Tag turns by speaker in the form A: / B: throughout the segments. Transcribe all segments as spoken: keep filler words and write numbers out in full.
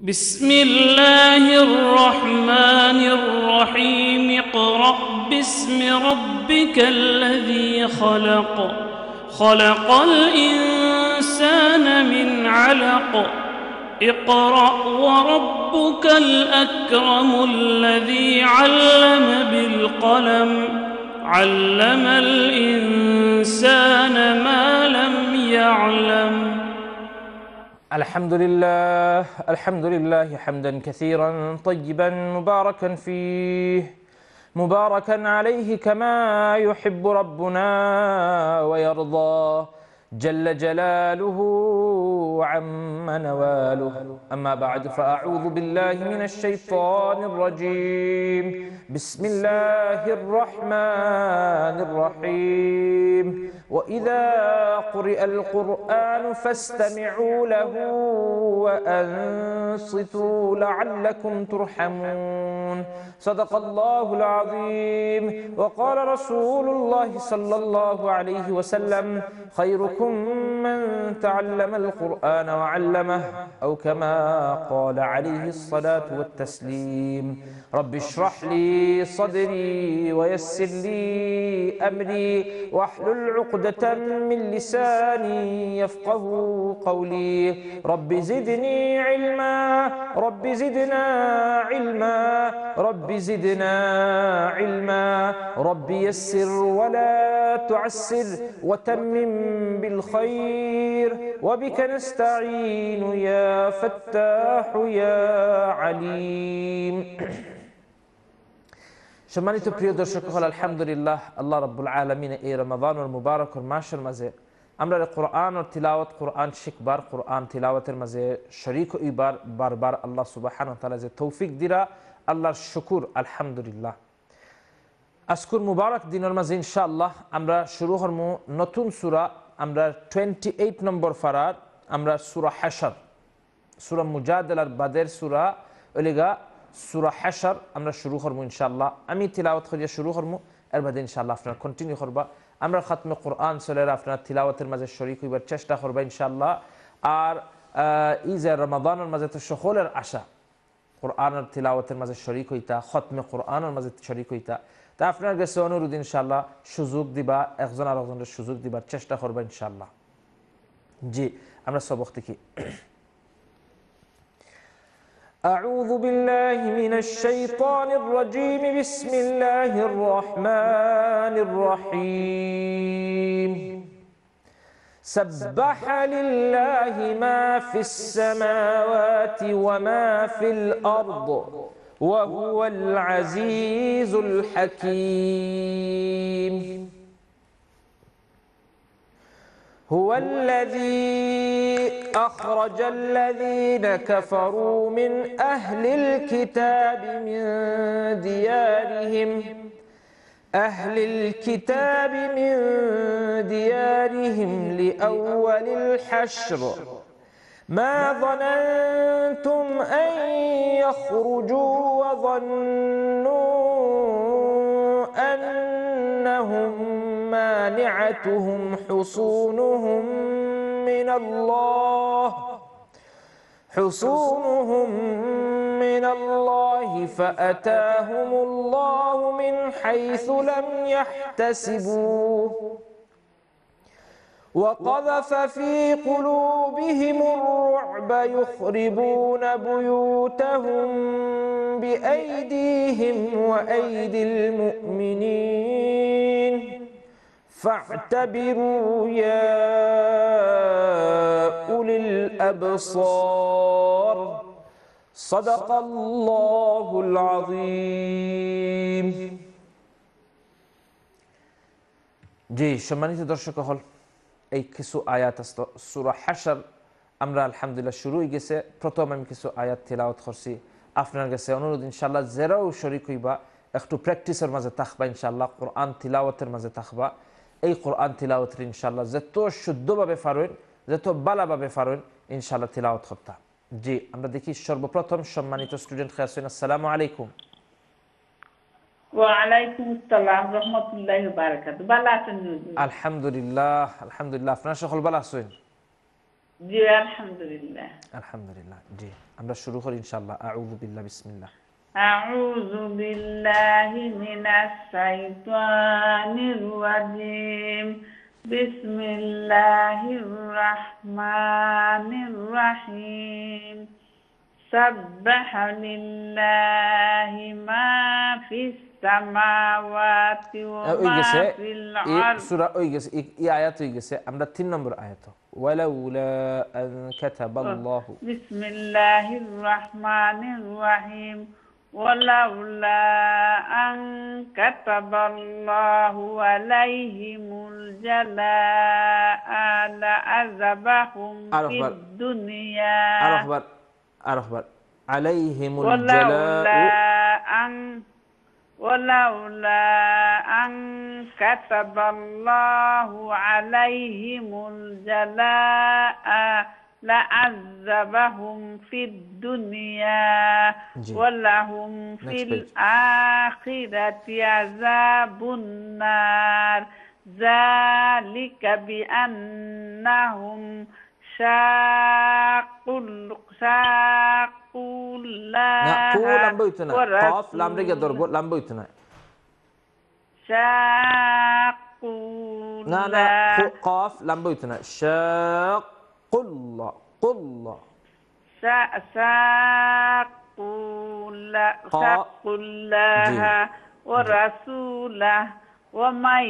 A: بسم الله الرحمن الرحيم اقرأ باسم ربك الذي خلق خلق الإنسان من علق اقرأ وربك الأكرم الذي علم بالقلم علم الإنسان ما لم يعلم.
B: الحمد لله الحمد لله حمدا كثيرا طيبا مباركا فيه مباركا عليه كما يحب ربنا ويرضى جل جلاله عم نواله. أما بعد فأعوذ بالله من الشيطان الرجيم. بسم الله الرحمن الرحيم. وإذا قرئ القرآن فاستمعوا له وأنصتوا لعلكم ترحمون. صدق الله العظيم. وقال رسول الله صلى الله عليه وسلم خيركم من تعلم القرآن وعلمه أو كما قال عليه الصلاة والتسليم. رب اشرح لي صدري ويسر لي أمري واحلل عقدة من لساني يفقه قولي. رب زدني علما رب زدنا علما رب زدنا علما رب يسر ولا تعسر وتمم بالخير وبك نستعين يا فتاح يا عليم. সম্মানিত প্রিয় দর্শক হল আলহামদুলিল্লাহ আল্লাহ রাব্বুল আলামিন এই রমাদানুল মুবারকের মাসের মাঝে আমরা কোরআন ও তিলাওয়াত কোরআন শিখবার কোরআন তিলাওয়াতের মাঝে শরীক হইবার বারবার আল্লাহ সুবহানাহু ওয়া তাআলা যে তৌফিক দিরা আল্লাহর শুকর আলহামদুলিল্লাহ। আজকের মুবারক দিনের মাঝে ইনশাআল্লাহ আমরা শুরু করব নতুন সূরা। আমরা আটাশ নম্বর ফারার আমরা সূরা হাশর সূরা মুজাদালার বাদের সূরা ওলিগা সূরা হাশর আমরা শুরু করব ইনশাআল্লাহ। আমি তিলাওয়াত করে শুরু করব, এর বাদে ইনশাআল্লাহ আপনারা কন্টিনিউ করবা। আমরা খাতমে কোরআন সলের আপনারা তিলাওয়াতের মাঝে শরীক হইবার চেষ্টা করবা ইনশাআল্লাহ। আর এই যে রমাদানের মাঝে তো সকলের আশা কোরআনের তিলাওয়াতের মাঝে শরীক হইতা, খতমে কোরআনের মাঝে শরীক হইতা। তা আপনার কাছে অনুরোধ ইনশাআল্লাহ সুযোগ দিবা, একজন আর একজনের সুযোগ দিবার চেষ্টা করবা ইনশাআল্লাহ। জি আমরা সবক দেখি। أعوذ بالله من الشيطان الرجيم. بسم الله الرحمن الرحيم. سبح لله ما في السماوات وما في الأرض وهو العزيز الحكيم. هو الذي أخرج الذين كفروا من أهل الكتاب من ديارهم أهل الكتاب من ديارهم لأول الحشر ما ظننتم أن يخرجوا وظنوا أنهم مانعتهم حصونهم من الله حصونهم من الله فأتاهم الله من حيث لم يحتسبوا وقذف في قلوبهم الرعب يخربون بيوتهم بأيديهم وأيدي المؤمنين فاعتبروا يا أولي الأبصار. صدق الله العظيم. জি সম্মানিত দর্শক হল এই কিছু আয়াত আছে সূরা হাশর আমরা আলহামদুলিল্লাহ শুরু হয়ে গেছে। প্রথম আমি কিছু আয়াত তিলাওয়াত করছি, আপনার কাছে অনুরোধ ইনশাআল্লাহ যারাও শরীক হইবা একটু প্র্যাকটিসের মাঝে থাকবা ইনশাআল্লাহ, কোরআন তিলাওয়াতের মাঝে থাকবা। এই কোরআন তিলাওয়াতের ইনশাআল্লাহ যত শুদ্ধভাবে পারেন যত ভালোভাবে পারেন ইনশাআল্লাহ তিলাওয়াত করতে। জি আমরা দেখি সর্বপ্রথম সম্মানিত স্টুডেন্ট খাসিন আসসালামু আলাইকুম।
C: ওয়া আলাইকুম আসসালাম রাহমাতুল্লাহি ওয়া বারাকাতুহু। ভালো আছেন?
B: আলহামদুলিল্লাহ আলহামদুলিল্লাহ। আপনারা সকল ভালো আছেন?
C: জি আলহামদুলিল্লাহ।
B: আলহামদুলিল্লাহ। জি আমরা শুরু করি ইনশাআল্লাহ। আউযু বিল্লাহ, বিসমিল্লাহ।
C: আউযু বিল্লাহি মিনাশ শাইতানির রাজিম। বিসমিল্লাহির রাহমানির রাহিম। সাব্বাহা লিল্লাহি মা ফিস সামাওয়াতি ওয়া
B: ওই
C: মা
B: গেছে
C: ফিল
B: এই
C: আরদ।
B: সূরা ওই গেছে এই আয়াত হয়ে গেছে। আমরা তিন নম্বর আয়াত ওয়ালাউলা আন কাতাবাল্লাহু।
C: বিসমিল্লাহির রাহমানির রাহিম। ওয়ালাউলা আন কাতাবাল্লাহু আলাইহিমুল জালাআ লাআযাবাহুম ফিদ দুনিয়া।
B: আরহবার আরহবার আলাইহিমুল
C: ওয়ালাউলা
B: জালাউ।
C: আন ওয়ালাউলা আন কাতাবাল্লাহু আলাইহিমুল জালাআ লাআযাবাহুম ফিদ দুনিয়া ওয়া লাহুম ফিল আখিরাতি আযাবুন নার। যালিকা বিআন্নাহুম শাকুল শাকুল্লাহ ওয়া
B: কফ লাম রেগে ধরবো, লাম বইতো না।
C: শাকুল্লাহ
B: না না কফ লাম বইতো না। শাকুল্লাহ কুল্লাহ
C: শাকুল্লাহ শাকুল্লাহ ওয়া রাসূলাহ ওয়া মান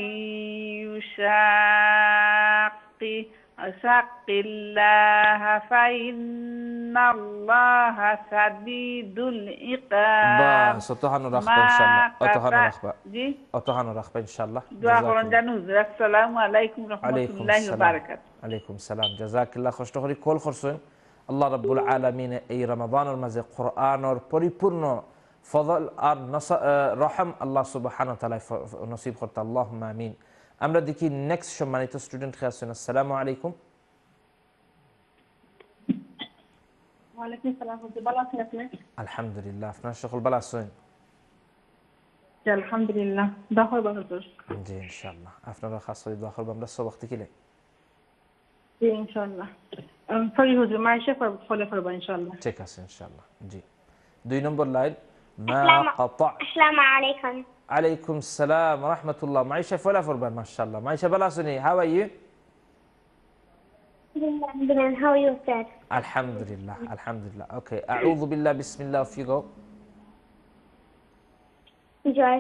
C: ইউশাক্কি শাকিল্লাহ ফাইন্নাল্লাহা শাদীদুল ইকাব।
B: বাস অতহানো রাখবা ইনশাআল্লাহ। অতহানো রাখবা।
C: জি
B: অতহানো রাখবা ইনশাআল্লাহ।
C: দোয়া করুন জানু। আসসালামু আলাইকুম রাহমাতুল্লাহি ওয়া বারাকাতুহু।
B: আলাইকুম সালাম। জাযাকাল্লাহ। কষ্ট করে কল করছেন। আল্লাহ রাব্বুল আলামিন এই রমাদানের মাঝে কোরআনের পরিপূর্ণ ফজল আর রহম আল্লাহ সুবহানাহু ওয়া তাআলা নসিব করতে আল্লাহুম্মা আমিন। আমরা দেখি নেক্সট সম্মানিত স্টুডেন্ট কে আছেন। আসসালামু আলাইকুম।
D: ওয়ালাইকুম সালাম। ভালো আছেন আপনি?
B: আলহামদুলিল্লাহ। আপনার সকল ভালো আছেন?
D: জি আলহামদুলিল্লাহ। দোয়া করব হুজুর।
B: জি ইনশাআল্লাহ। আপনারা খাস করে দোয়া করবেন। আমরা সব ওয়াক্ত কিলে
D: জি ইনশাআল্লাহ। সরি হুজুর, মাইশা ফলো করব ইনশাআল্লাহ।
B: ঠিক আছে ইনশাআল্লাহ। জি দুই নম্বর লাইন মা ক্বাতা।
E: আসসালামু আলাইকুম।
B: আলাইকুম সালাম ওয়া রাহমাতুল্লাহ। মাইশা ফলো করবেন মাশাআল্লাহ। মাইশা ভালো আছেন? How are you?
E: How are you, sir?
B: Alhamdulillah, alhamdulillah. Okay, a'udhu billah, bismillah, off you go.
E: Enjoy.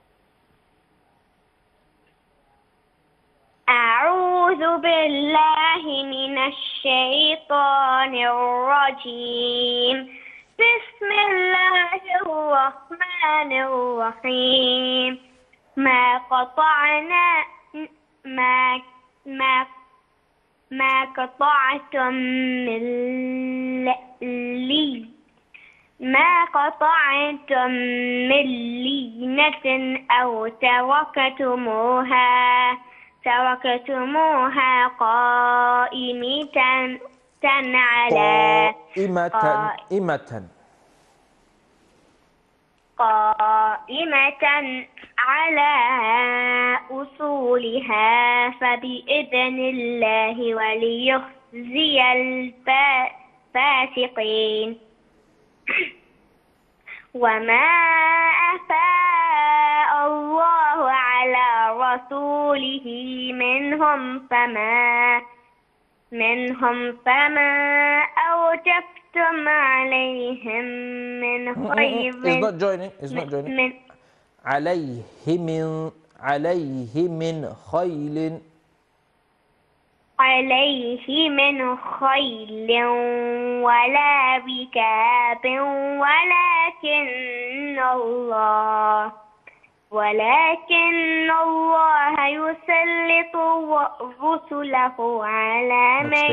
E: أعوذ بالله من الشيطان الرجيم. بسم الله الرحمن الرحيم. ما قطعنا ما ما ما قطعتم من لي ما قطعتم من لينة أو تركتموها تركتموها قائمة على
B: قائمة قائمة
E: قائمة على أصولها فبإذن الله وليخزي الفاسقين. وما أفاء الله على رسوله منهم فما منهم فما أوجفتم عليهم من خير.
B: It's not joining. It's not joining. من عليه من عليه من خيل
E: عليه من خيل ولا ركاب ولكن الله ولكن الله يسلط رسله على من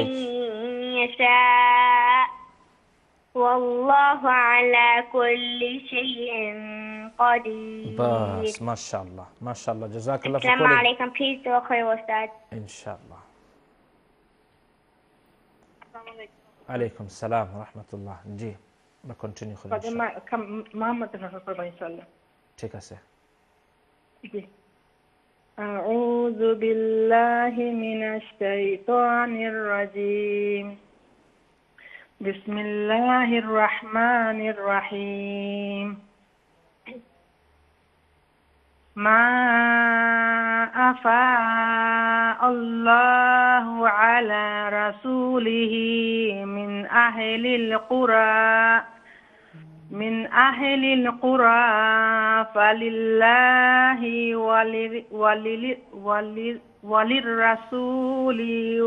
E: يشاء والله على كل شيء قدير.
B: بس ما شاء الله ما شاء الله. جزاك الله خير.
E: السلام عليكم. Peace to خير أستاذ.
B: إن شاء الله. عليكم السلام ورحمة الله. জি আমরা কন্টিনিউ করি
D: মোহাম্মদ রাফা করব ইনশাআল্লাহ।
B: ঠিক আছে।
D: জি أعوذ بالله من الشيطان الرجيم بسم الله الرحمن الرحيم ما أفاء الله على رسوله من أهل القرى من أهل القرى فلله وللرسول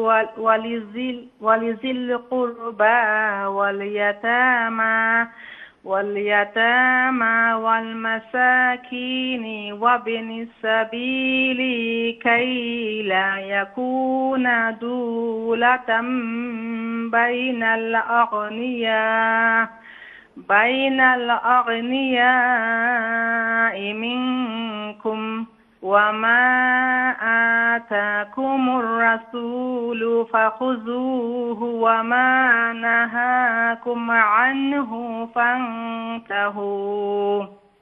D: ولذي القربى واليتامى واليتامى والمساكين وابن السبيل كي لا يكون دولة بين الأغنياء بين الأغنياء منكم وما آتاكم الرسول فخذوه وما نهاكم عنه فانتهوا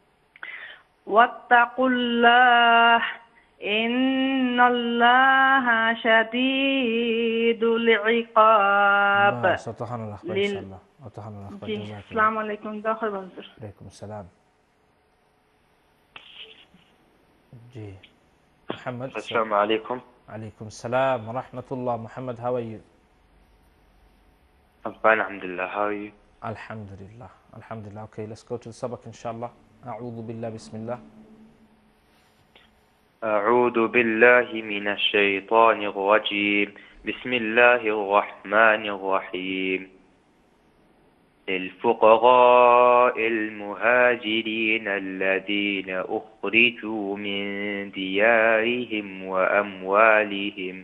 D: واتقوا الله إن الله شديد العقاب.
B: سبحان الله إن شاء الله.
D: السلام عليكم دكتور بنصر.
B: عليكم السلام. جي محمد.
F: السلام عليكم.
B: عليكم السلام ورحمة الله. محمد, how are you?
F: I'm fine, alhamdulillah. How are you?
B: Alhamdulillah. Alhamdulillah. Okay, let's go to the sabak inshallah. أعوذ بالله بسم الله.
F: أعوذ بالله من الشيطان الرجيم. بسم الله الرحمن الرحيم. للفقراء المهاجرين الذين أخرجوا من ديارهم وأموالهم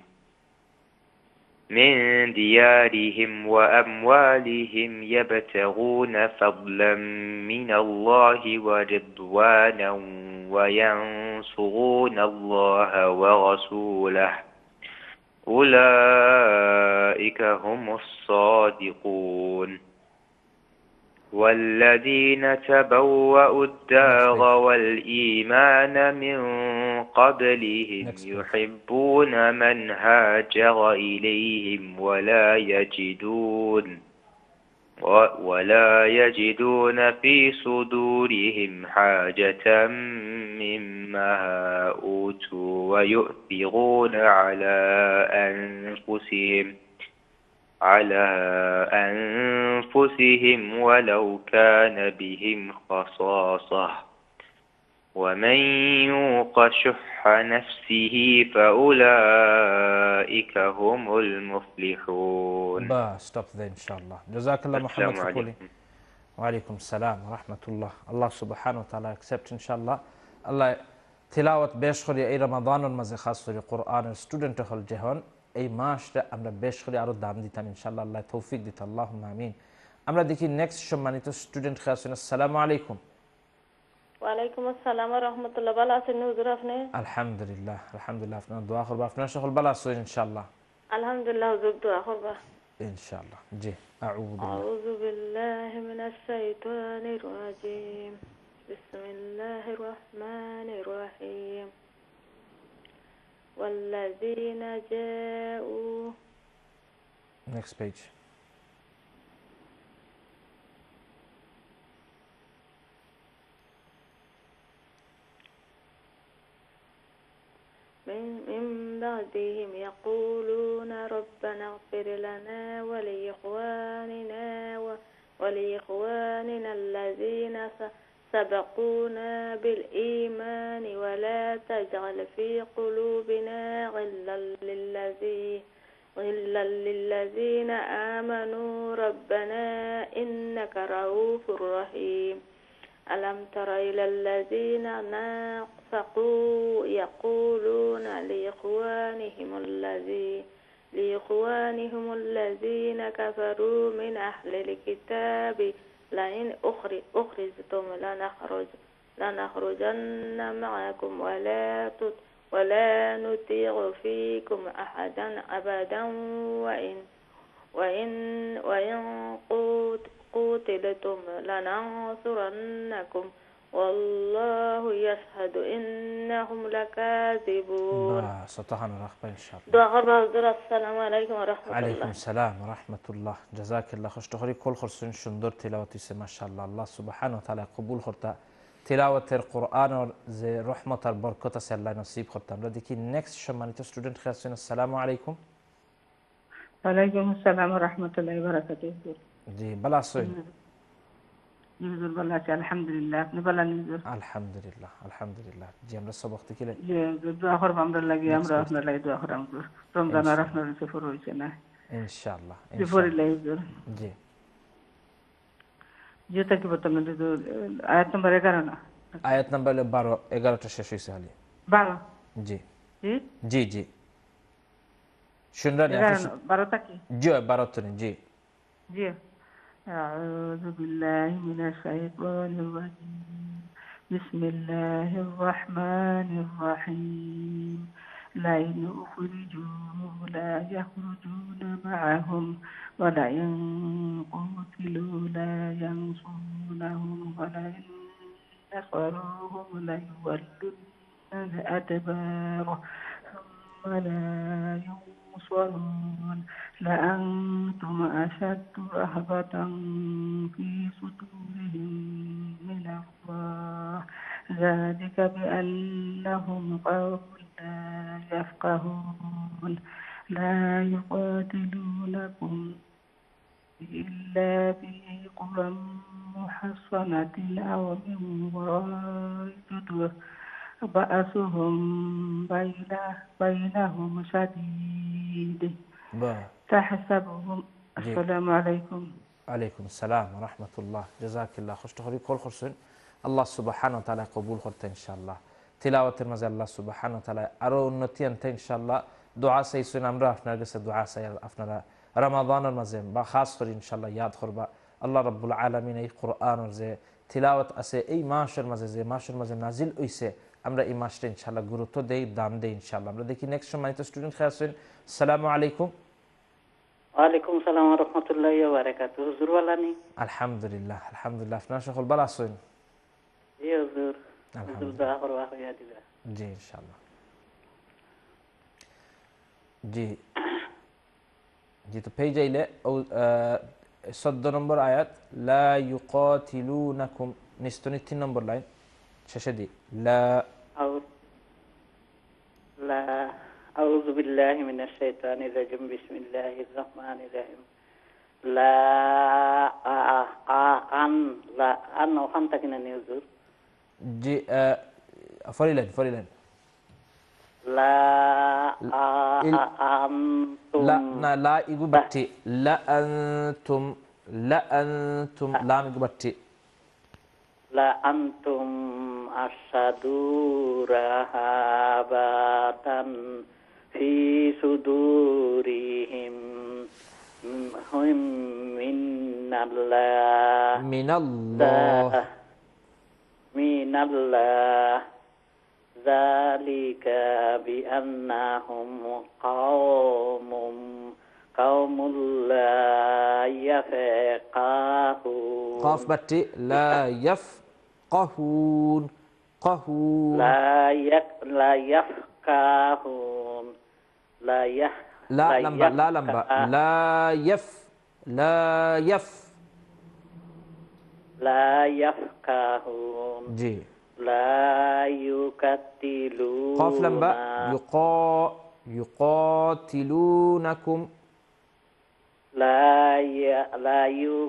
F: من ديارهم وأموالهم يبتغون فضلا من الله ورضوانا وينصرون الله ورسوله أولئك هم الصادقون. والذين تبوأوا الدار والإيمان من قبلهم يحبون من هاجر إليهم ولا يجدون ولا يجدون في صدورهم حاجة مما أوتوا ويؤثرون على أنفسهم على أنفسهم ولو كان بهم خصاصة ومن يوق شح نفسه فأولئك هم المفلحون.
B: با stop there إن شاء الله. جزاك الله محمد فكولي. وعليكم السلام ورحمة الله. الله سبحانه وتعالى accept إن شاء الله. الله تلاوة بيشخري أي رمضان المزي خاص في القرآن student هل جهان এই মাসটা আমরা বেশ করে আরো দাম দিতাম ইনশাআল্লাহ। আল্লাহ তৌফিক দিত। আল্লাহুম্মা আমিন। আমরা দেখি নেক্সট সম্মানিত স্টুডেন্ট আছেন। আসসালামু আলাইকুম।
G: ওয়া আলাইকুম আসসালাম ওয়া রাহমাতুল্লাহ। ভালো আছেন হুজুর আপনি?
B: আলহামদুলিল্লাহ আলহামদুলিল্লাহ। আপনারা দোয়া করবেন, আপনারা সকল ভালো আছেন ইনশাআল্লাহ?
G: আলহামদুলিল্লাহ হুজুর দোয়া করব
B: ইনশাআল্লাহ। জি আউযু
G: আউযু বিল্লাহি মিনাশ শাইতানির রাজীম। বিসমিল্লাহির রহমানির রহিম। والذين جاءوا
B: next page.
G: من من بعدهم يقولون ربنا اغفر لنا ولإخواننا ولإخواننا الذين سبقونا بالإيمان ولا تجعل في قلوبنا غلا للذين غلا للذين آمنوا ربنا إنك رؤوف رحيم. ألم تر إلى الذين نافقوا يقولون لإخوانهم الذين لإخوانهم الذين كفروا من أهل الكتاب لئن أخرجتم لنخرج لنخرجن معكم ولا ولا نطيع فيكم أحدا أبدا وإن وإن وإن قوتلتم لننصرنكم والله يشهد إنهم لكاذبون.
B: بس تهان رخبة إن شاء الله.
G: دعاء حضور السلام عليكم ورحمة الله.
B: عليكم السلام ورحمة الله. جزاك الله خوش تخري كل خرسون شندور تلاوتي ما شاء الله. الله سبحانه وتعالى قبول خرطة تلاوة القرآن زي رحمة البركة سال الله نصيب خرطة. رديكي next شمانيتو student خياسين السلام عليكم.
C: وعليكم السلام ورحمة الله وبركاته.
B: جي بلا سوين.
C: نزول بالله الحمد لله نبلا نزول.
B: الحمد لله الحمد لله. جي أمر الصبح تكيله.
C: جي دعاء خير بامر الله جي أمر أفنى الله دعاء خير أمر. رمضان عرفنا نسافر ويسنا.
B: إن شاء الله.
C: سافر الله يزول.
B: جي.
C: جي تكي بتمنى نزول آيات نمبر إغارة نا.
B: آيات نمبر بارو إغارة تشيشي سهلي.
C: بارو.
B: جي.
C: جي.
B: جي جي. شنراني
C: إغارة بارو تكي.
B: جي بارو توني جي.
C: جي. أعوذ بالله من الشيطان الرجيم. بسم الله الرحمن الرحيم. لا يخرجون لا يخرجون معهم ولا ينقتلوا لا ينصرونهم ولا نصروهم ليولن الأدبار ثم لا ينصرون لأنتم أشد رهبة في صدورهم من الله ذلك بأنهم قوم لا يفقهون لا يقاتلونكم إلا في قرى محصنة أو من وراء جدر بأسهم بينهم شديد تحسبهم. السلام عليكم.
B: عليكم السلام ورحمة الله. جزاك الله خوش تخري كل خرسون الله سبحانه وتعالى قبول خرطة إن شاء الله. تلاوة المزال الله سبحانه وتعالى أرو النتيان إن شاء الله دعاء سيسون أمر أفنى قصة دعاء سيال أفنى رمضان المزين بخاص خري إن شاء الله ياد خربا الله رب العالمين أي قرآن زي تلاوة أسي أي ماشر مزي زي ماشر مزي نازل أيسي أمر أي ماشر إن شاء الله قروتو دي دام دي إن شاء الله. أمر ديكي next شو مانيتو student خياسون. السلام عليكم.
H: وعليكم السلام ورحمة الله وبركاته. حضور والاني.
B: الحمد لله الحمد لله. فنا شغل بلا سوين.
H: يا حضور. حضور دعاء خير يا دي.
B: جي إن شاء الله. جي جي تو page إلى أو صد نمبر آيات لا يقاتلونكم نستوني تين نمبر لاين ششدي لا
H: أو لا أعوذ بالله من الشيطان الرجيم بسم الله الرحمن الرحيم. لا أن لا أن وخم تكين النيوزور.
B: جي فريلين فريلين.
H: لا أنتم
B: لا نا لا يقبتي لا أنتم لا أنتم لا يقبتي
H: لا أنتم أشد رهبة في صدورهم هم من الله
B: من الله
H: من الله ذلك بأنهم قوم قوم لا يفقهون.
B: قاف بتي لا يفقهون قهون
H: لا يك لا يفقهون لا يف
B: لا لمبا لا لمبا لا يف لا يف
H: لا يفقهون
B: جي
H: لا يقاتلون
B: قاف لمبا يقا يقاتلونكم
H: لا ي... لا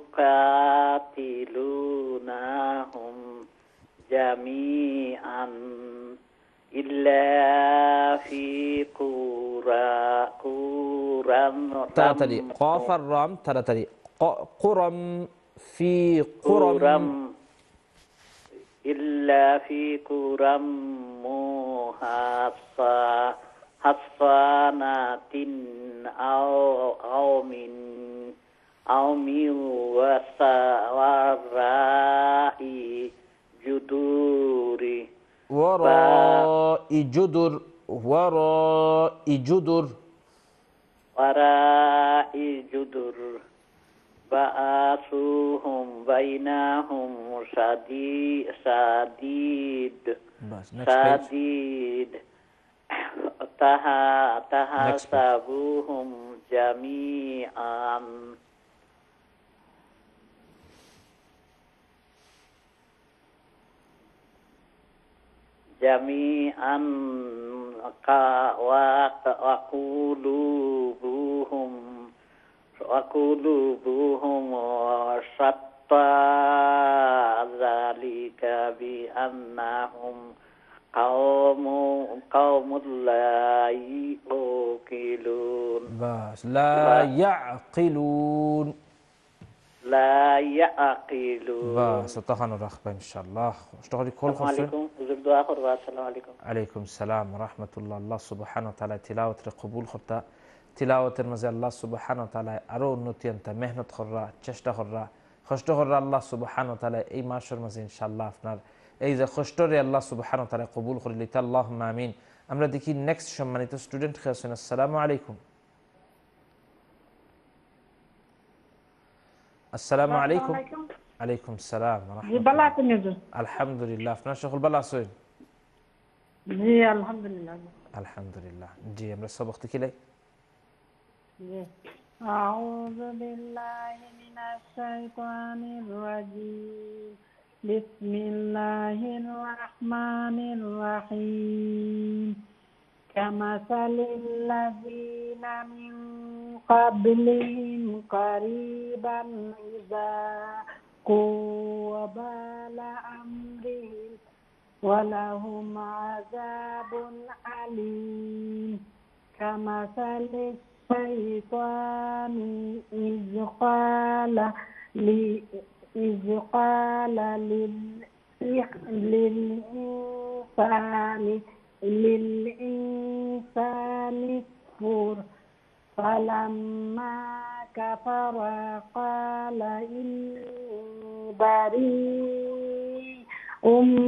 H: يقاتلونهم جميعا إلا في قرى قرى
B: ترى تري قاف الرام ترى تري قرم في قرم
H: إلا في قرى محصنة أو أو من أو من وراء جدور
B: وراء جدر وراء جدر
H: وراء جدر بأسهم بينهم Sadi, Sadid,
B: Bas, next page.
H: Sadid, Taha, Taha
B: Next page.
H: Sabuhum Jami'an. Jami'an ka wa wa qulubuhum wa qulubuhum shatta zalika bi annahum qaumun qaumul la yuqilun.
B: Bas, la ya'qilun.
H: La ya'qilun.
B: Bas, تخانو رخبة إن شاء الله. اشتغلي كل
H: Assalamu
B: خرسون.
H: alaikum. Uzur dua khurwa. Assalamu alaikum.
B: عليكم السلام ورحمة الله. الله سبحانه وتعالى تلاوة قبول خرطة تلاوة المزي الله سبحانه وتعالى أرو نتيان تا مهنة خرّا چشت خرّا خشت خرّا الله سبحانه وتعالى أي معشر مزي إن شاء الله فنار أي إذا خشتوري الله سبحانه وتعالى قبول خرّ لتا اللهم آمين. أمرا ديكي next شمانيتو student خياسون. السلام عليكم. السلام عليكم. عليكم السلام ورحمة
D: जी
B: الله.
D: बला तो नहीं जो
B: الحمد لله فنا شغل بلا سوين.
D: जी अल्हम्दुलिल्लाह
B: الحمد لله. جي أمرا سبقت كلي.
D: जी أعوذ بالله من الشيطان الرجيم بسم الله الرحمن الرحيم كمثل الذين من قبلهم قريبا إذا وبال أمرهم ولهم عذاب أليم كمثل الشيطان إذ قال إذ قال للإنسان للإنسان اكفر فلما كفر قال إني بريء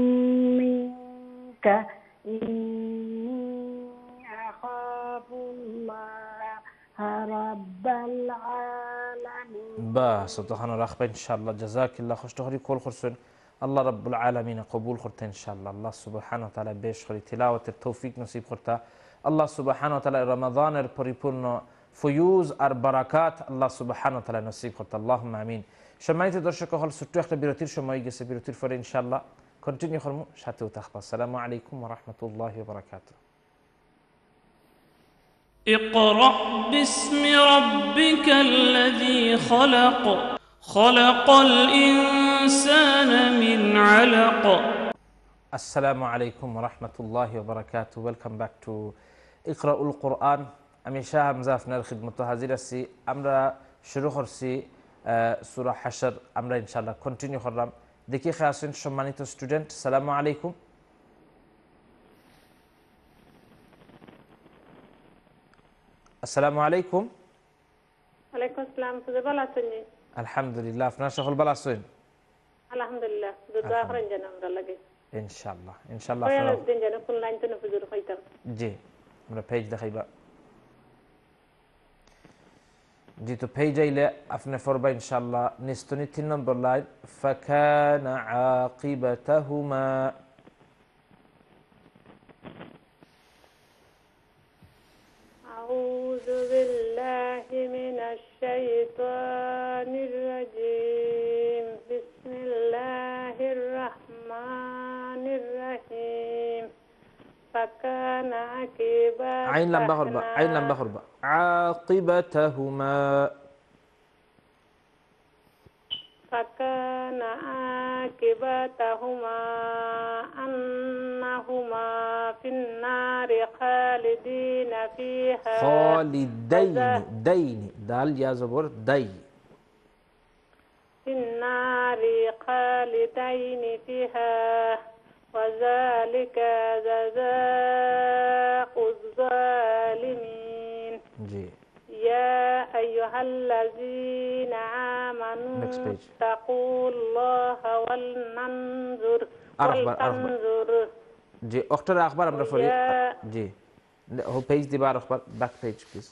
D: منك إني أخاف الله رب العالمين.
B: بس وتخانو رخبة إن شاء الله. جزاك الله خوش تخري كل خرسون. الله رب العالمين قبول خرطة إن شاء الله. الله سبحانه وتعالى بيش خري تلاوة التوفيق نصيب خرطة. الله سبحانه وتعالى رمضان البريبورنو فيوز البركات الله سبحانه وتعالى نصيب خرطة. اللهم آمين. شمايت درشك هل ستو اخت بيروتير شماي جس بيروتير فر إن شاء الله. كنتينيو خرمو شاتو تخبى. السلام عليكم ورحمة الله وبركاته.
A: اقرأ باسم ربك الذي خلق خلق الإنسان من علق.
B: السلام عليكم ورحمة الله وبركاته. Welcome back to Iqra-Ul-Quran. আমি শাহ হামজা আপনার খিদমত হাজির আছি। আমরা শুরু করছি সূরা হাশর। আমরা ইনশাআল্লাহ কন্টিনিউ করলাম। দেখি খাসেন সম্মানিত স্টুডেন্ট। আসসালামু আলাইকুম। আসসালামু আলাইকুম।
G: ওয়ালাইকুম আসসালাম। সুজা ভালো আছেন?
B: আলহামদুলিল্লাহ। আপনারা সকল ভালো আছেন?
G: আলহামদুলিল্লাহ। দোয়া করেন যেন আমরা লাগে।
B: ইনশাআল্লাহ ইনশাআল্লাহ।
G: আপনারা দিন যেন কোন লাইন তো নফজুর হইতাম।
B: জি আমরা পেজ দেখাইবা। জি তো পেজ আইলে আপনি ফরবা ইনশাআল্লাহ নিস্তনি তিন নম্বর লাইন ফাকানা আকিবাতাহুমা।
G: আউযু বিল্লাহি মিনাশ শাইতানির রাজীম বিসমিল্লাহির রাহমানির রাহিম ফাকানা আকিবা
B: আইন লম্বা করবা আইন লম্বা করবা আকিবাতাহুমা
G: ফাকানা আকিবাতাহুমা আন্নাহুমা ফিন্নারি খালিদিনা ফিহা
B: খালিদাইনি দাইনি দাল ইয়া জবর দাই
G: ফিন্নারি খালিদাইনি ফিহা وذلك جزاء الظالمين.
B: জি
G: يا أيها الذين آمنوا اتقوا الله ولننظر ولتنظر.
B: জি অক্টোবর আখবার আমরা পড়ি। জি হো পেজ দিবা আখবার ব্যাক পেজ প্লিজ।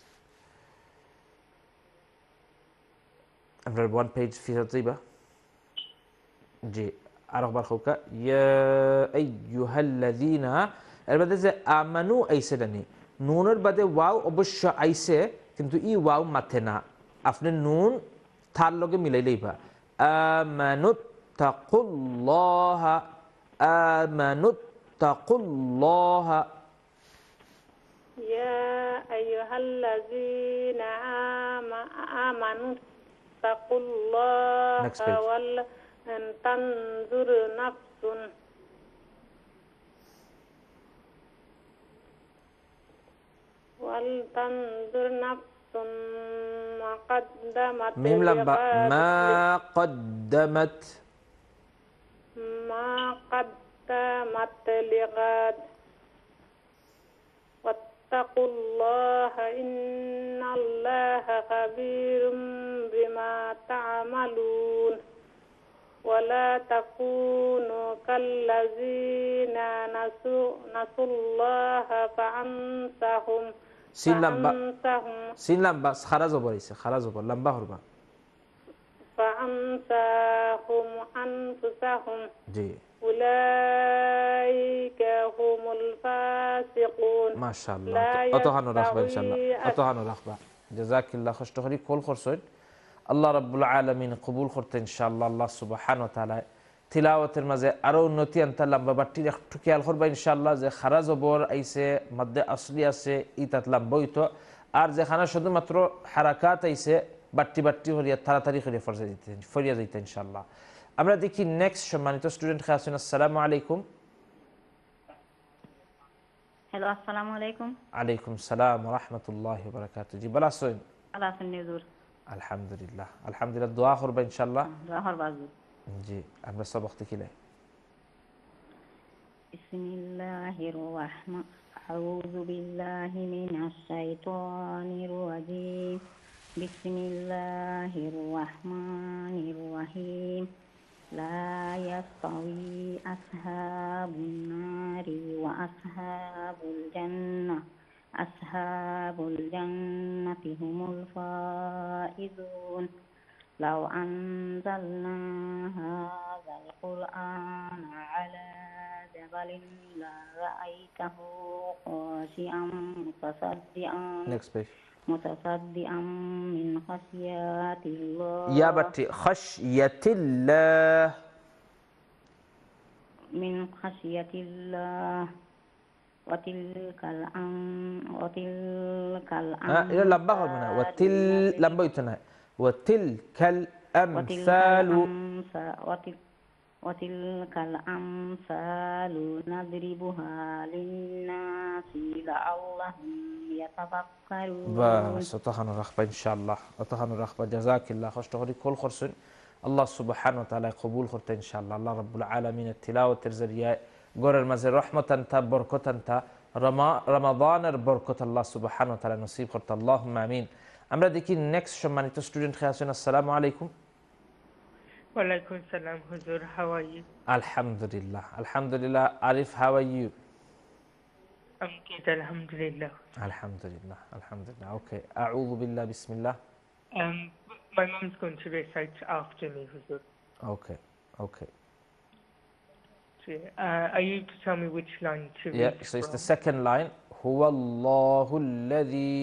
B: আমরা ওয়ান পেজ ফিরত যাইবা। জি আরেকবার হোকা ইয়া আইয়ুহাল্লাযীনা এর বাদে যে আমানু আইছে জানি নুনের বাদে ওয়াও অবশ্য আইছে কিন্তু ই ওয়াও মাথে না আপনি নুন থার লগে মিলাইলেইবা আমানুত্তাকুল্লাহা আমানুত্তাকুল্লাহা
G: يا أيها الذين آمنوا اتقوا الله ولتنظر نفس ولتنظر نفس ما قدمت
B: ميم لمبا
G: لغد
B: ما قدمت
G: ما قدمت لغد واتقوا الله إن الله خبير بما تعملون ولا تكونوا كالذين نسوا نسوا الله فأنساهم
B: সিন লম্বা সিন লম্বা খারাজ ওপর আইছে খারাজ ওপর লম্বা হরবা
G: فأنساهم أنفسهم
B: জি
G: أولئك هم الفاسقون
B: মাশাআল্লাহ অতহানো রাখবা ইনশাআল্লাহ অতহানো রাখবা জাযাকিল্লাহ কষ্ট করি কল করছই আল্লাহ রাব্বুল আলামিন কবুল করতে ইনশাআল্লাহ আল্লাহ সুবহানাহু ওয়া তাআলা তিলাওয়াতের মাঝে আরো উন্নতি আনতে লম্বা বাট্টি একটু খেয়াল করবা ইনশাআল্লাহ যে খারাজ ওপর আইছে মধ্যে আসলি আছে ইতাত লম্বা হইতো আর যেখানে শুধুমাত্র হারাকাত আইছে বাট্টি বাট্টি হরিয়া তাড়াতাড়ি করে ফরজা দিতে ফরিয়া দিতে ইনশাআল্লাহ আমরা দেখি নেক্সট সম্মানিত স্টুডেন্ট খাসুন আসসালামু আলাইকুম
I: হ্যালো আসসালামু আলাইকুম
B: আলাইকুম সালাম ওয়া রাহমাতুল্লাহি ওয়া বারাকাতুহু জি ভালো আছেন
I: ভালো আছেন হুজুর
B: আলহামদুলিল্লাহ আলহামদুলিল্লাহ দোয়া করবা ইনশাআল্লাহ
I: দোয়া করবা হুজুর
B: জি আমরা সব ওয়াক্ত কিলে
I: বিসমিল্লাহির রাহমান আউযু বিল্লাহি মিনাশ শাইতানির রাজীম বিসমিল্লাহির রাহমানির রাহিম লা ইয়াস্তাউই আসহাবুন নারি ওয়া আসহাবুল জান্নাহ আসহাবুল জান্নাতি হুমুল ফাইজুন লাউ আনজালনা হাযাল কুরআনা আলা জাবালিন লারাআইতাহু খাশিআম মুতাসাদ্দিআন
B: নেক্সট পেজ
I: মুতাসাদ্দিআম মিন খাশিয়াতিল্লাহ
B: ইয়া বাটি খাশিয়াতিল্লাহ
I: মিন খাশিয়াতিল্লাহ ওয়া তিলকাল আম ওয়া তিলকাল আম
B: হ্যাঁ এটা লম্বা হবে না ওয়া তিল লম্বা হইতো না ওয়া তিলকাল আমসালু ওয়া
I: তিলকাল আমসালু নাদরিবুহা লিন-নাসি লাআল্লাহুম ইয়াতাফাক্কারুন
B: বাস অতহানো রাখবা ইনশাআল্লাহ অতহানো রাখবা জাযাকিল্লাহ কষ্ট করে কল করছেন আল্লাহ সুবহানাহু ওয়া তাআলা কবুল করতে ইনশাআল্লাহ আল্লাহ রাব্বুল আলামিনের তিলাওয়াতের জরিয়ায় গরের মাঝে রহমতান তা বরকতান তা রমাদানের বরকত আল্লাহ সুবহানাহু ওয়া তাআলা নসিব করতে আল্লাহুম্মা আমিন আমরা দেখি নেক্সট সম্মানিত স্টুডেন্ট খাসুন আসসালামু আলাইকুম
J: ওয়ালাইকুম আসসালাম হুজুর হাউ আর ইউ
B: আলহামদুলিল্লাহ আলহামদুলিল্লাহ Arif how are you
J: I'm good alhamdulillah
B: alhamdulillah alhamdulillah okay a'udhu billah bismillah
J: um my mom's going to recite after me huzur
B: okay okay
J: uh, are you to tell me which line to read
B: yeah so it's the second line huwa allahu alladhi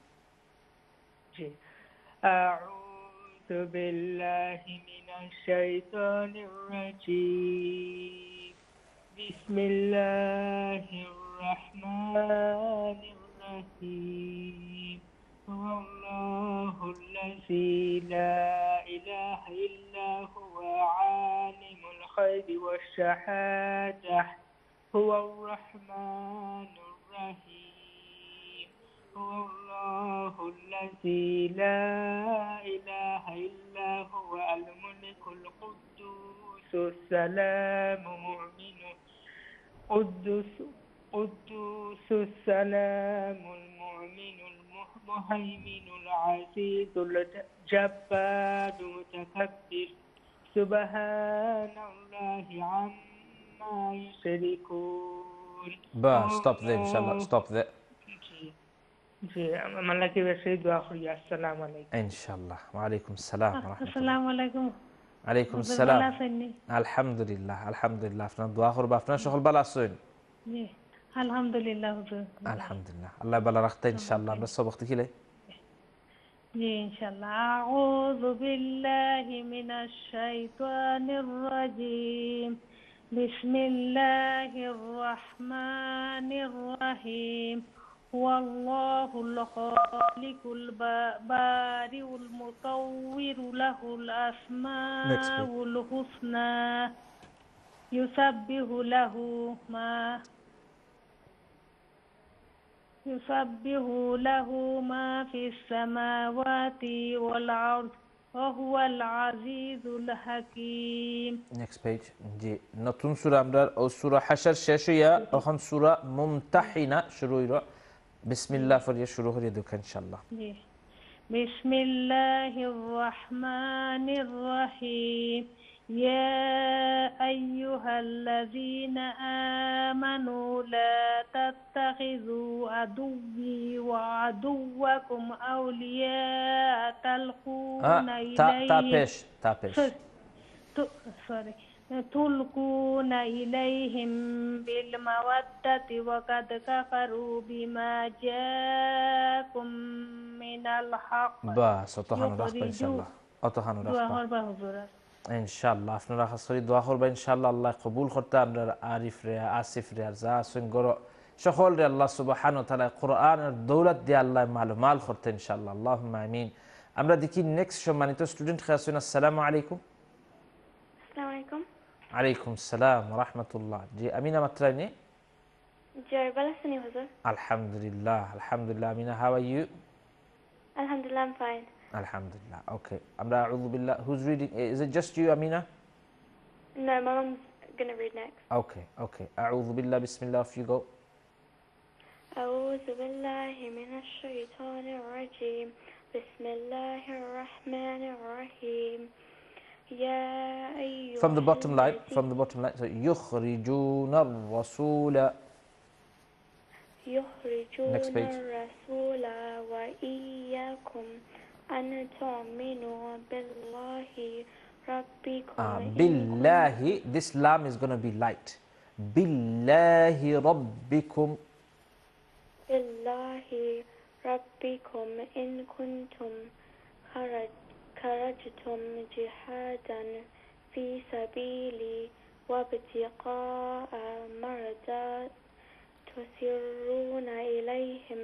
J: a'udhu billahi minash shaitanir rajim bismillahir rahmanir rahim huwa allahu alladhi la ilaha illa huwa alimul ghaibi wash shahadah huwa ar-rahmanur rahim huwa allahu alladhi la ilaha illa huwa al-malikul quddus as-salamu mu'minun قدوس قدوس السلام المؤمن المهيمن العزيز الجبار المتكبر سبحان الله عما يشركون
B: Ba, stop there inshallah stop there
J: जी मल्ला की वैसे दुआ करिए अस्सलाम वालेकुम
B: इंशाल्लाह वालेकुम सलाम व रहमतुल्लाह
D: अस्सलाम वालेकुम
B: আলাইকুম সালাম। আলহামদুলিল্লাহ আলহামদুলিল্লাহ। আপনার দোয়া করব, আপনার সকল ভালো আছেন?
D: জি আলহামদুলিল্লাহ হুজুর।
B: আলহামদুলিল্লাহ, আল্লাহ ভালো রাখতে ইনশাআল্লাহ। আমরা সবক দেখিলে
D: জি ইনশাআল্লাহ। আউযু বিল্লাহি মিনাশ শাইতানির রাজিম। বিসমিল্লাহির রহমানির রহিম। ওয়াল্লাহুল খালিকুল বারিউল মুসাউবিরু লাহুল আসমাউল হুসনা ইউসাব্বিহু লাহু মা ইউসাব্বিহু লাহু মা ফিস সামাওয়াতি ওয়াল আরদ ওয়া হুয়াল আজিজুল হাকীম।
B: Next page. জি, নতুন সূরা আমরা ও সূরা হাশর শেষ হইয়া এখন সূরা মুমতাহিনা শুরু হইল। বিসমিল্লাহ ফরিয়ে শুরু করিয়ে দেখ ইনশাআল্লাহ।
D: জি বিসমিল্লাহির রহমানির রহিম। ইয়া আইয়ুহাল্লাযীনা আমানু লা তাত্তাখিযু আদুওয়ি ওয়া আদুওয়াকুম আউলিয়া তালকুনা ইলাইহিম
B: তাপেশ তাপেশ
D: সরি তুলকুনা ইলাইহিম বিল মাওয়াদ্দাতি ওয়া কাদ কাফারু বিমা জাআকুম মিনাল হক।
B: বাস অতহানো রাখবা ইনশাআল্লাহ, অতহানো রাখবা ইনশাআল্লাহ। আপনারা খাস করে দোয়া করবেন ইনশাআল্লাহ, আল্লাহ কবুল করতে। আমরা আরিফ রে আসিফ রে আর যা আছেন গর সকল রে আল্লাহ সুবহানাহু ওয়া তাআলা কোরআনের দৌলত দিয়ে আল্লাহ মালুমাল করতে ইনশাআল্লাহ। আল্লাহুম্মা আমিন। আমরা দেখি নেক্সট সম্মানিত স্টুডেন্ট খাসুন। আসসালামু আলাইকুম।
E: আসসালামু আলাইকুম।
B: আলাইকুম সালাম ওয়া রাহমাতুল্লাহ। জি আমিনা মাত্রাইনি।
E: জি ভালো আছেন হুজুর?
B: আলহামদুলিল্লাহ আলহামদুলিল্লাহ। Amina, how are you?
E: Alhamdulillah, I'm fine.
B: Alhamdulillah. Okay. Amra a'udhu billah. Who's reading? Is it just you, Amina?
E: No, my mom's gonna read next.
B: Okay. Okay. A'udhu billah. Bismillah. Off you go.
E: أعوذ بالله من الشيطان الرجيم. بسم الله الرحمن الرحيم. يا أيها
B: From the bottom line. From the bottom line. So يخرجون الرسول.
E: يخرجون الرسول وإياكم أن تؤمنوا بالله ربكم.
B: Ah, billahi. This lam is going to be light. Billahi rabbikum.
E: بالله ربكم إن كنتم خرجتم جهادا في سبيلي وابتغاء مرضات تسرون إليهم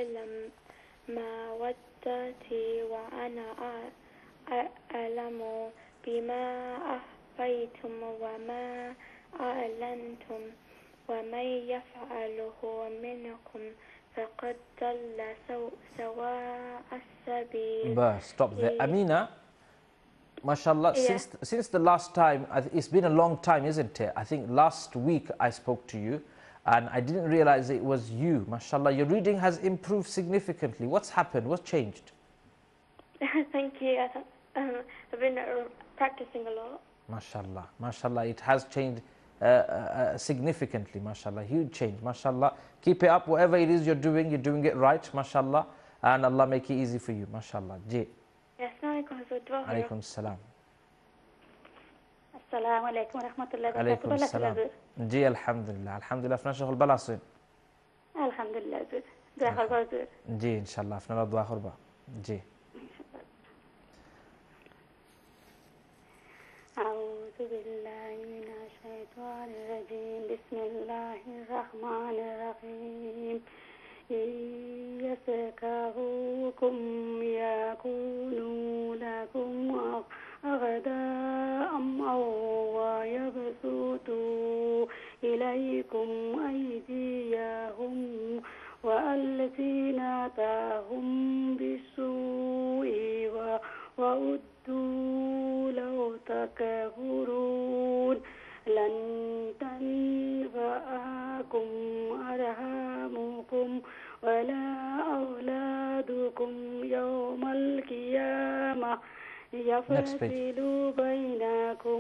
E: بالمودة وأنا أعلم بما أخفيتم وما أعلنتم ومن يفعله منكم فقد ضل سواء السبيل.
B: But stop there. Amina, mashallah, yeah. since, since the last time, it's been a long time, isn't it? I think last week I spoke to you and I didn't realize it was you. Mashallah, your reading has improved significantly. What's happened? What's changed?
E: Thank you. Um, I've been uh, practicing a lot.
B: Mashallah, mashallah, it has changed uh, uh, significantly. Mashallah, huge change. Mashallah, keep it up. Whatever it is you're doing, you're doing it right. Mashallah, and Allah make it easy for you. Mashallah. Ji.
E: Alaikum
B: salam.
I: Assalamu alaikum wa rahmatullahi wa
B: barakatuh. Alaikum salam. Ji, alhamdulillah. Alhamdulillah, আপনার সকল ভালো আছেন?
I: আলহামদুলিল্লাহ হুজুর। দোয়া করবা হুজুর।
B: জি ইনশাআল্লাহ আপনারা দোয়া করবা। জি।
I: أعوذ بالله من الشيطان الرجيم. بسم الله الرحمن الرحيم. يسكروكم يكونوا لكم أعداء ويبسطوا إليكم أيديهم وألسنتهم بالسوء وودوا لو تكفرون. لن تنفعكم أرحامكم ولا أولادكم يوم القيامة يفصل بينكم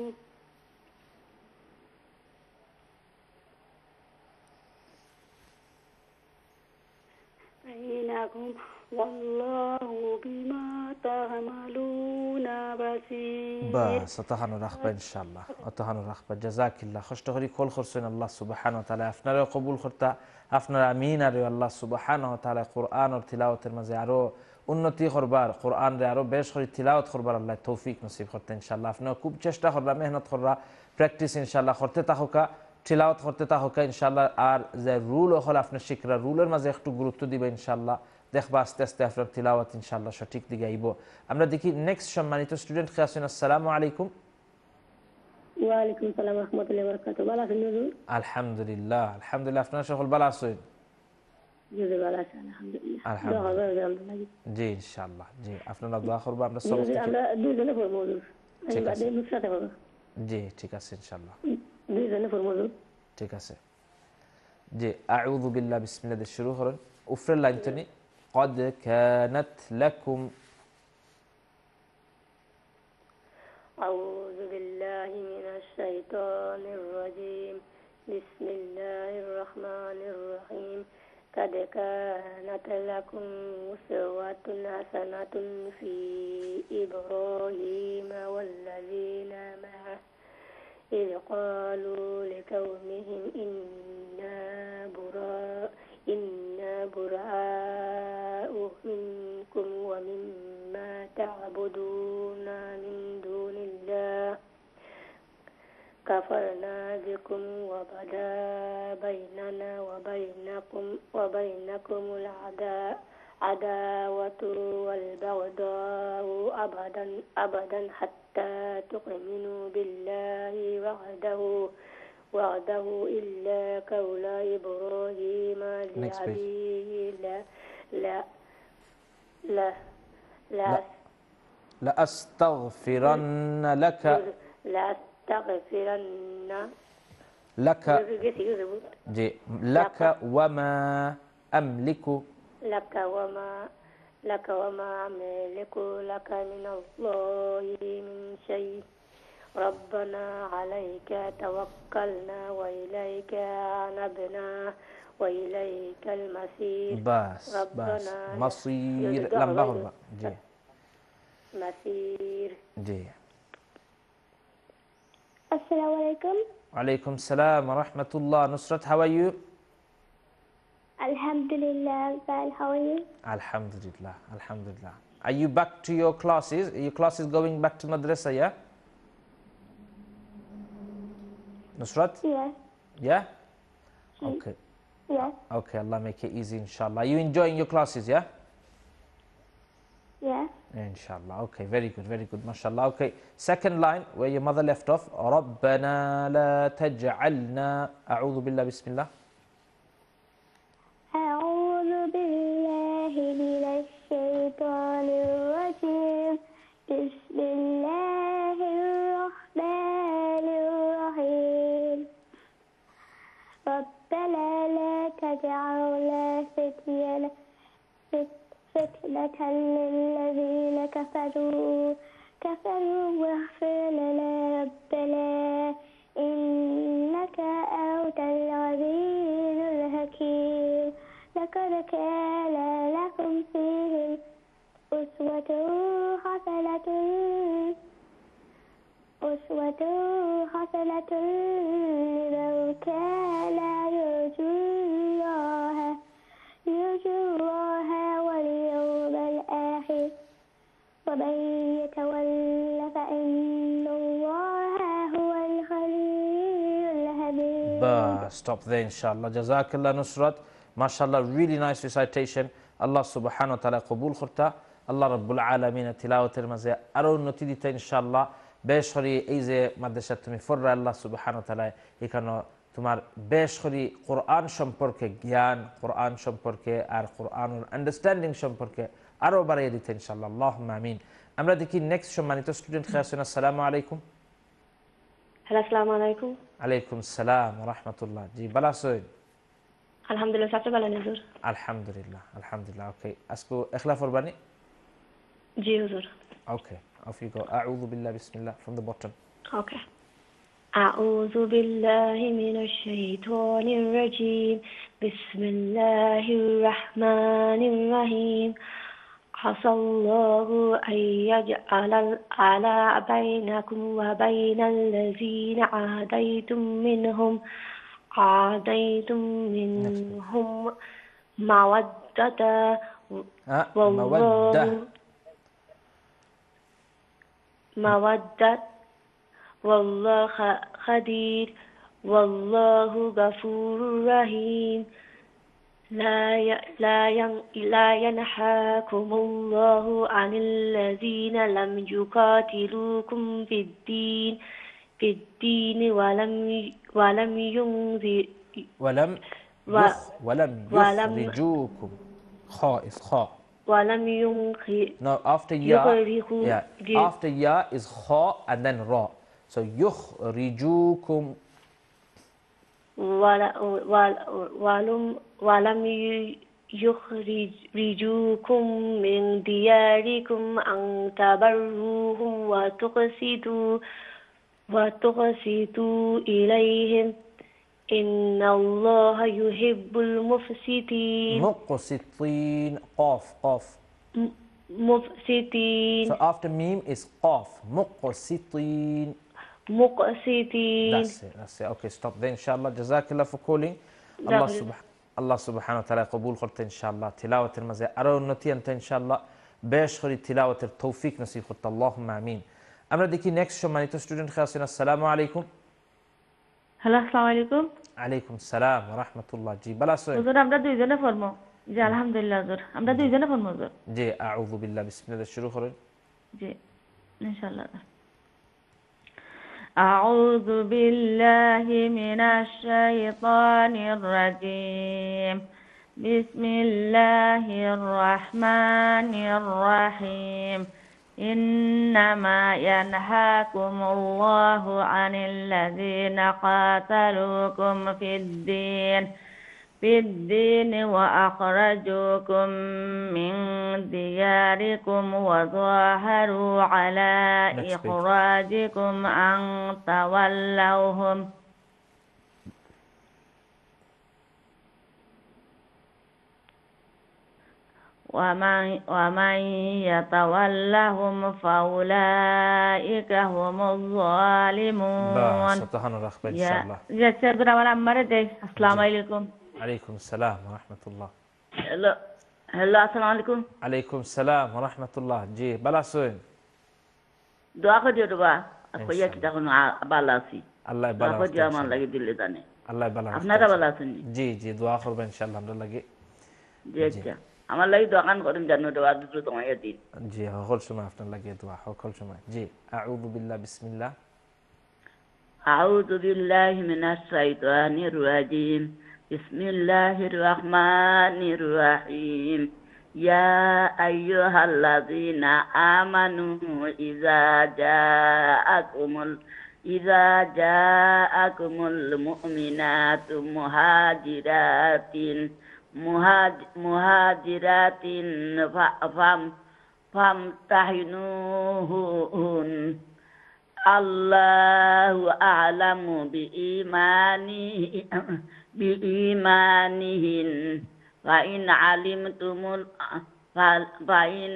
I: بينكم لكم والله بما تعملون بصير.
B: বাস অতহানো রাখবা ইনশাআল্লাহ, অতহানো রাখবা। জাযাকিল্লাহ। কষ্ট করি কল করছেন আল্লাহ সুবহানাহু ওয়া তাআলা আপনারও কবুল করতা, আপনার আমিন। আর আল্লাহ সুবহানাহু ওয়া তাআলা কোরআন আর তিলাওয়াতের মাঝে আরো উন্নতি করবার, কোরআন রে আরো বেশ করে তিলাওয়াত করবার আল্লাহ তৌফিক নসিব করতে ইনশাআল্লাহ। আপনারা খুব চেষ্টা করবা, মেহনত করবা, প্র্যাকটিস ইনশাআল্লাহ করতে থাকুকা, তিলাওয়াত করতে থাকুকা ইনশাআল্লাহ। আর যে রুল হল আপনার শিখরা, রুলের মাঝে একটু গুরুত্ব দিবে ইনশাআল্লাহ। দেখবা আস্তে আস্তে আপনার তিলাওয়াত ইনশাআল্লাহ সঠিক দিকে আইব। আমরা দেখি নেক্সট সম্মানিত স্টুডেন্ট কে আছেন। আসসালামু আলাইকুম।
K: ওয়া আলাইকুম আসসালাম ওয়া রাহমাতুল্লাহি ওয়া বারাকাতুহু। ভালো আছেন হুজুর?
B: আলহামদুলিল্লাহ, আলহামদুলিল্লাহ। আপনারা সকল ভালো আছেন?
K: জি জি ভালো আছি আলহামদুলিল্লাহ।
B: আলহামদুলিল্লাহ। জি ইনশাআল্লাহ। জি আপনারা দোয়া করব, আমরা সব
K: আমরা দুইজনে পড়ব হুজুর। আমি বাদে নুসরাতে পড়ব।
B: জি ঠিক আছে ইনশাআল্লাহ।
K: দুইজনে পড়ব হুজুর।
B: ঠিক আছে। জি আউযু বিল্লাহ বিসমিল্লাহ দিয়ে শুরু করেন। উপরের লাইন তো নি قد كانت لكم.
K: أعوذ بالله من الشيطان الرجيم. بسم الله الرحمن الرحيم. قد كانت لكم أسوة حسنة في إبراهيم والذين معه إذ قالوا لقومهم إنا براء إنا براء منكم ومما تعبدون من دون الله كفرنا بكم وبدا بيننا وبينكم وبينكم العداوة والبغضاء أبدا أبدا حتى تؤمنوا بالله وحده وعده إلا قول إبراهيم لأبيه لا لا لا لا
B: لأستغفرن لك
K: لأستغفرن
B: لك جي لك وما أملك
K: لك وما لك وما أملك لك من الله من شيء ربنا عليك توكلنا وإليك أنبنا وإليك المصير.
B: بس بس مصير لم بغرب جي
K: مصير
B: جي.
E: السلام عليكم.
B: وعليكم السلام ورحمة الله. نصرت, how are you?
E: Alhamdulillah, I'm fine. How are you?
B: Alhamdulillah, Alhamdulillah. Are you back to your classes? Your classes going back to madrasa, yeah? Nusrat?
E: Yeah.
B: Yeah? Okay.
E: Yeah.
B: Okay, Allah make it easy, inshallah. Are you enjoying your classes, yeah?
E: Yeah.
B: Inshallah. Okay, very good, very good, mashallah. Okay, second line where your mother left off. رَبَّنَا لَا تَجْعَلْنَا. أعوذ بالله بسم الله.
E: أعوذ بالله من الشيطان الرجيم. بسم الله الرحمن الرحيم. ربنا لا تجعلنا فتنة فتنة للذين كفروا كفروا واغفر لنا ربنا إنك أنت العزيز الحكيم. لقد كان لكم فيهم أسوة حسنة أسوة حسنة لمن كان يرجو الله يرجو الله واليوم الآخر ومن يتول فإن الله هو الغني الحميد.
B: Bah, stop there, inshallah. Jazakallah Nusrat. MashaAllah, really nice recitation. Allah subhanahu wa ta'ala qabul khurta. Allah Rabbul Alameen tilawater maze aro unnoti dita inshallah. বেশ করে এই যে মাদ্রাসা তুমি ফররা আল্লাহ সুবহানাহু ওয়া তাআলা এখানে তোমার বেশ করে কোরআন সম্পর্কে জ্ঞান, কোরআন সম্পর্কে আর কোরআনের আন্ডারস্ট্যান্ডিং সম্পর্কে আরো বাড়িয়ে দিতে ইনশাআল্লাহ। আল্লাহুম্মা আমিন। আমরা দেখি নেক্সট সম্মানিত স্টুডেন্ট কে আছেন। আসসালামু আলাইকুম।
K: হ্যালো, আসসালামু আলাইকুম।
B: আলাইকুম সালাম ওয়া রাহমাতুল্লাহ। জি ভালো আছেন?
K: আলহামদুলিল্লাহ, সবচেয়ে ভালো হুজুর।
B: আলহামদুলিল্লাহ, আলহামদুলিল্লাহ। ওকে, আজকে ইখলা ফরবানি?
K: জি হুজুর।
B: Okay, off you go. أعوذ بالله بسم الله from the bottom.
K: Okay. أعوذ بالله من الشيطان الرجيم بسم الله الرحمن الرحيم عسى الله أن يجعل على بينكم وبين الذين عاديتم منهم عاديتم منهم مودة والله مودة والله خبير والله غفور رحيم لا لا لا ينهاكم الله عن الذين لم يقاتلوكم في الدين في الدين ولم ولم ينذر
B: ولم يخ ولم يخرجوكم خائف خاء
K: ولم ينخي
B: no after ya yeah after ya is kha and then ra so yukhrijukum
K: ولم ولم يخرجوكم من دياركم أن تبروهم وتقسطوا وتقسطوا إليهم إن الله يحب المفسدين
B: مقسطين قاف قاف
K: مفسدين
B: so after meme is qaf مقسطين
K: مقسطين
B: that's it that's it okay stop there inshallah jazakallah for calling Allah subhanahu Allah subhanahu wa ta'ala قبول করতে inshallah তিলাওয়াতের মাঝে আরো উন্নতি আনতে inshallah বেশ করে তিলাওয়াতের তৌফিক নসিব করতে আল্লাহুম্মা আমিন আমরা দেখি নেক্সট সম্মানিত স্টুডেন্ট খাসিন আসসালামু আলাইকুম
L: হ্যালো আসসালামু আলাইকুম
B: আলাইকুম সালাম ওয়া রাহমাতুল্লাহ জি বালা সয়
L: হুজুর আমরা দুইজনে ফরমো জি আলহামদুলিল্লাহ হুজুর আমরা দুইজনে ফরমো হুজুর
B: জি আউযু বিল্লাহ বিসমিল্লাহ শুরু করেন
L: জি ইনশাআল্লাহ أعوذ بالله من الشيطان الرجيم بسم الله الرحمن الرحيم إنما ينهاكم الله عن الذين قاتلوكم في الدين في الدين وأخرجوكم من دياركم وظاهروا على إخراجكم أن تولوهم ومن ومن يتولهم فأولئك هم الظالمون.
B: يا
L: يا سيدنا محمد السلام عليكم.
B: عليكم السلام ورحمة الله.
L: Hello, hello, السلام عليكم.
B: عليكم السلام ورحمة الله. جي بلا سوين.
L: دعاء كديو دعاء. أكو يا كده كنا بالاسي.
B: الله يبارك.
L: دعاء كديو ما لقي دل دانه.
B: الله يبارك.
L: أفنى ده بالاسني.
B: جي جي دعاء خرب إن شاء الله هم لقي.
L: جي جي. আমার লাগি দোকান করেন জানো দোয়া দুটো তোমায় দিন
B: জি হল সময় আপনার লাগি দোয়া হল সময় জি আউযু বিল্লাহ বিসমিল্লাহ
L: আউযু বিল্লাহি মিনাশ শাইতানির রাজিম বিসমিল্লাহির রহমানির রহিম ইয়া আইয়ুহাল্লাযীনা আমানু ইযা জাআকুমুল ইযা জাআকুমুল মুমিনাতু মুহাজিরাতিন muhajiratin fam famtahinuhun Allahu a'lamu bi imani bi imanihin wa in alimtumul fa in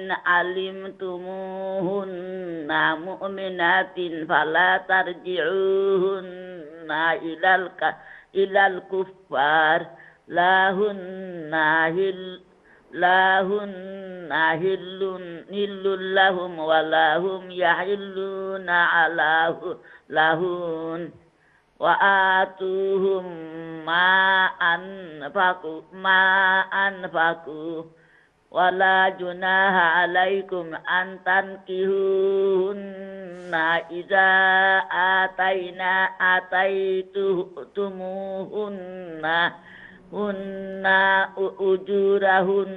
L: alimtumuhunna mu'minatin fala tarji'uhunna ilal ilal kuffar lahunna hil lahunna hillun hillun lahum wa lahum yahilluna alahu lahun wa atuhum ma anfaqu ma anfaqu wa la junaha alaikum an tankihunna idza ataina ataitumuhunna hunna ujurahun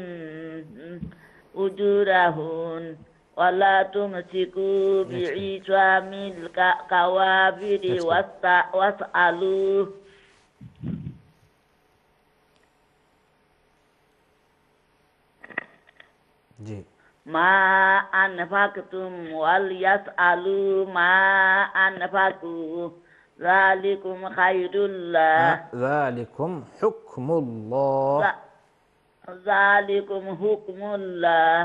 L: ujurahun wala tumsiku bi'isamil kawabiri wasta was'alu
B: ji
L: ma anfaqtum wal yas'alu ma anfaqu যালিকুম Khairullah
B: যালিকুম হুকমুল্লাহ
L: যালিকুম হুকমুল্লাহ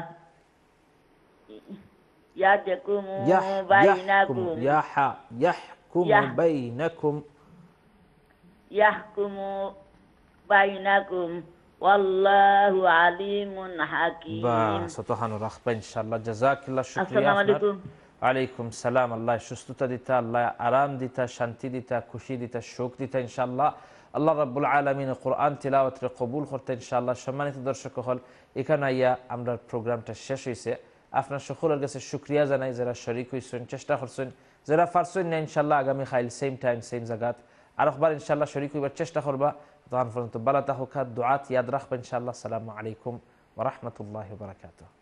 L: ইয়াহকুমু বাইনাকুম
B: ইয়াহা ইয়াহকুমু বাইনাকুম
L: ইয়াহকুমু বাইনাকুম ওয়াল্লাহু আলিমুন হাকীম।
B: বাস তহানো রাখবা ইনশাআল্লাহ। জাযাকাল্লাহ, শুকরিয়া।
L: আসসালামু আলাইকুম।
B: ওয়ালাইকুম সালাম। আল্লাহ সুস্থতা দিতা, আল্লাহ আরাম দিতা, শান্তি দিতা, খুশি দিতা, সুখ দিতা ইনশাআল্লাহ। আল্লাহ রাব্বুল আলামিন কোরআন তিলাওয়াতরে কবুল করতে ইনশাআল্লাহ। সম্মানিত দর্শক হল, এখানে আইয়া আমরা প্রোগ্রামটা শেষ হয়েছে। আপনার সকলের কাছে শুকরিয়া জানাই যারা শরীক হয়েছেন, চেষ্টা করছেন, যারা পারছেন না ইনশাআল্লাহ আগামী খাইল সেম টাইম সেম জায়গাত আরেকবার ইনশাআল্লাহ শরীক হইবার চেষ্টা করবা। তখন পর্যন্ত বালা তাহুকা দুআত ইয়াদ রাখবা ইনশাআল্লাহ। আসসালামু আলাইকুম ওয়া রাহমাতুল্লাহি ওয়া বারাকাতুহু।